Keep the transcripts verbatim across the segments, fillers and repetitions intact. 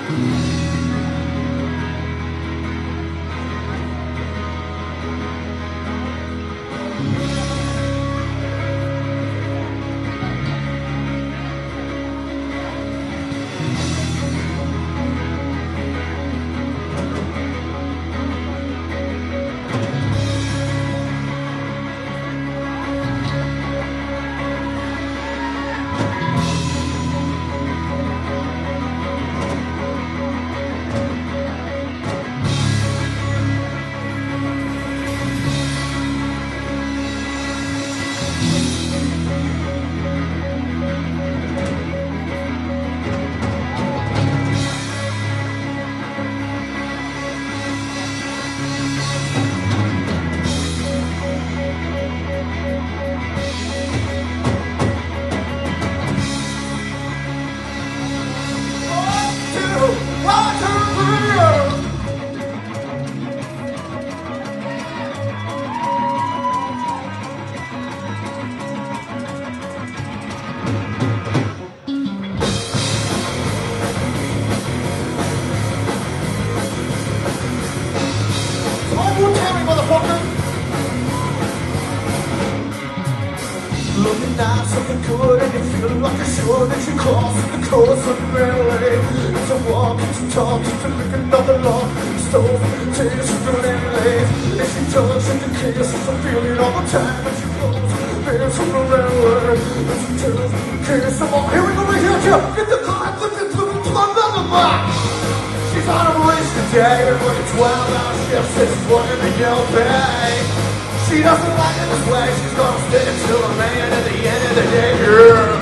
Tollbooth Tammy, motherfucker! Looking nice, looking good, and you feel like you're sure that you're crossing the course of the railway. It's a walk, it's a talk, it's a lick another log, stove, tears, and lemonade. And she touches and kisses, it's a feeling all the time as she goes. There's from the railway, and she tells me to kiss them all. Here we go, right here, Joe! Get the car, put the put the another box! She's on a race today, and when it's twelve hour shifts, this is what in the yellow pay. She doesn't like it this way, she's gonna stick it till the man at the end of the day, girl.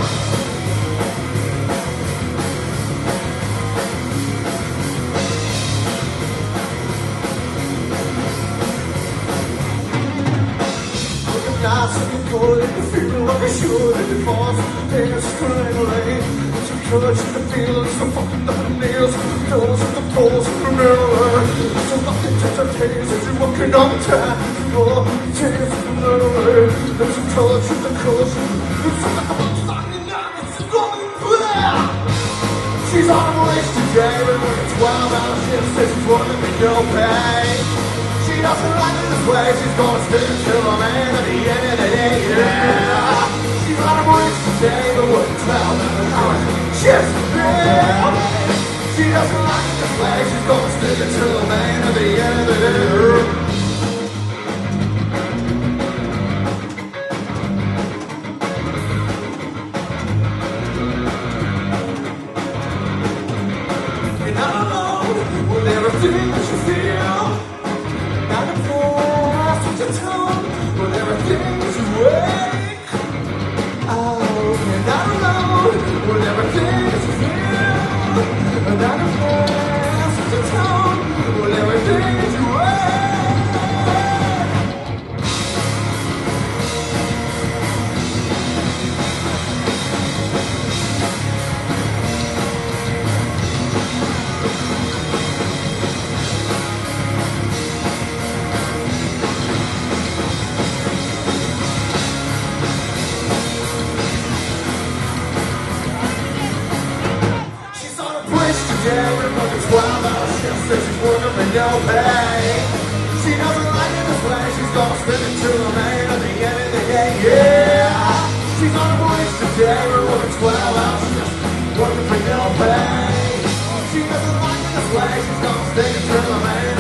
Looking nice, looking good, and you feel like you should, and you falls, dance, strangling. Some touch and the feeling, some fucking up the nails, those are the poles of the mirror. So nothing to the taste as you're walking on the time. Oh, tears from the way. There's a touch of the cushion. There's something about fucking out, it's going clear. She's on a race today, but when it's twelve hour shifts, this is running me no pay. She doesn't like it this way, she's gonna stick it till the man at the end of the day, yeah. She's on a race today, but when it's twelve hour shifts, yeah. She doesn't like it this way, she's gonna stick it till the man at the end of the day. Everything that you feel, not a force with your tongue, but everything that you wake. Oh, you're not alone with everything that you feel, not a force with your tongue, with everything that you wake. Yeah, we're fucking twelve hour shifts, so she's working for no pay. She doesn't like it this way, she's gonna spend it till the man at the end of the day, yeah. She's on a voice today, we're working twelve hour shifts, working for no pay. She doesn't like it this way, she's gonna spend it till the man